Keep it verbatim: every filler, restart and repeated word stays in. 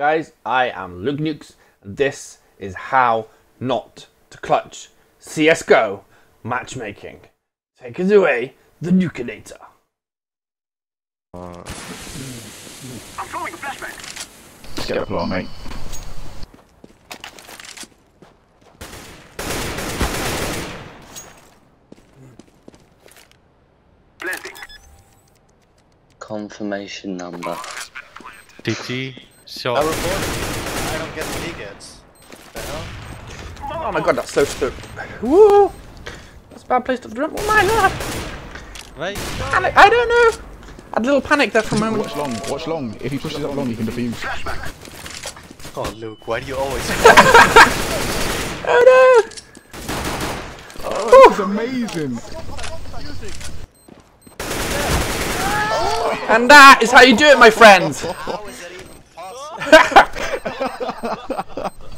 guys, I am Luke Nukes, and this is How Not to Clutch C S G O matchmaking. Take us away, the Nukin eight or. Uh, I'm throwing a flashback. Let's get a plot, mate. Blending. Confirmation number. T T, shot. I report. I don't get what he gets. The hell? Oh my god, that's so stupid. Woo! That's a bad place to jump. Oh my god! Right. Panic. I don't know! I had a little panic there for a moment. Watch long, watch long. If he pushes up long, you can defuse. Oh, Luke, why do you always? Oh no! Oh, this is amazing. And that is how you do it, my friends! How is that even possible?